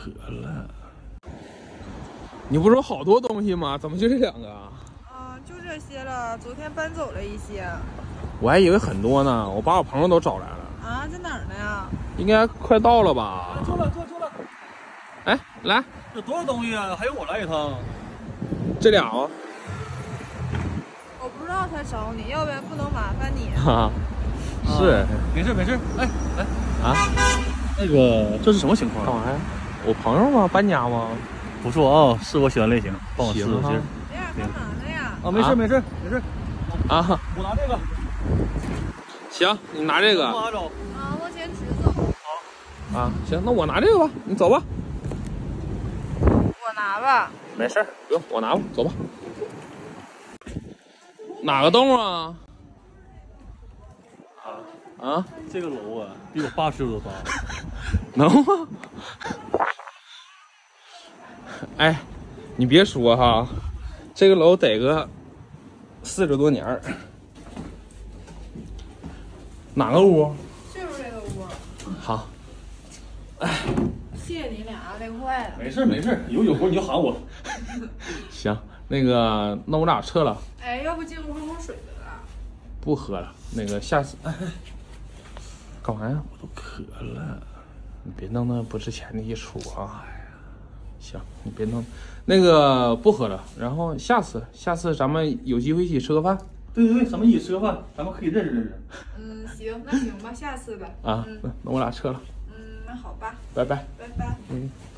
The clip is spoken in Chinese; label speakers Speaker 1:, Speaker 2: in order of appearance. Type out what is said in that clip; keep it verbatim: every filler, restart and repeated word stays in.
Speaker 1: 渴了。你不是有好多东西吗？怎么就这两个啊？
Speaker 2: 啊，就这些了。昨天搬走了一些。
Speaker 1: 我还以为很多呢，我把我朋友都找来了。
Speaker 2: 啊，在哪儿呢呀？
Speaker 1: 应该快到了吧？
Speaker 3: 坐了，坐坐了。
Speaker 1: 哎，来，
Speaker 3: 这多少东西啊？还用我来一趟？
Speaker 1: 这俩啊。
Speaker 2: 我不知道他找你，要不然不能麻烦你。
Speaker 1: 哈、啊，是、
Speaker 3: 啊，没事没事。哎哎
Speaker 1: 啊，
Speaker 3: 那个这是什么情况？
Speaker 1: 干嘛呀？我朋友吗？搬家吗？
Speaker 3: 不错啊，是我喜欢类型，帮我试试。
Speaker 1: 行啊
Speaker 2: 这样干嘛呢呀？
Speaker 3: 啊，没事没事没事。
Speaker 1: 啊，
Speaker 3: 我拿这个。
Speaker 1: 行，你拿这个。
Speaker 2: 啊，我先直走。
Speaker 1: 好。啊，行，那我拿这个吧，你走吧。
Speaker 2: 我拿吧。
Speaker 1: 没事，不用，我拿吧，走吧。哪个洞啊？
Speaker 3: 啊
Speaker 1: 啊，
Speaker 3: 这个楼啊，比我八十多高。
Speaker 1: 能吗？哎，你别说哈，这个楼得个四十多年儿。哪个屋？
Speaker 2: 就是这个屋。
Speaker 1: 好。
Speaker 2: 哎，谢谢你俩，累坏了。
Speaker 3: 没事没事，有有活你就喊我。
Speaker 1: 行，那个，那我俩撤了。
Speaker 2: 哎，要不进屋喝口水得了？
Speaker 1: 不喝了，那个下次。哎，干嘛呀？我都渴了，你别弄那不值钱的一出啊！哎呀，行，你别弄，那个不喝了。然后下次，下次咱们有机会一起吃个饭。
Speaker 3: 对对对，咱们一起吃个饭，咱们可以认识认识。
Speaker 2: 嗯，行，那行吧，下次吧。
Speaker 1: 啊，
Speaker 2: 嗯、
Speaker 1: 那那我俩撤了。
Speaker 2: 嗯，那好吧。
Speaker 1: 拜拜。
Speaker 2: 拜拜。
Speaker 1: 嗯。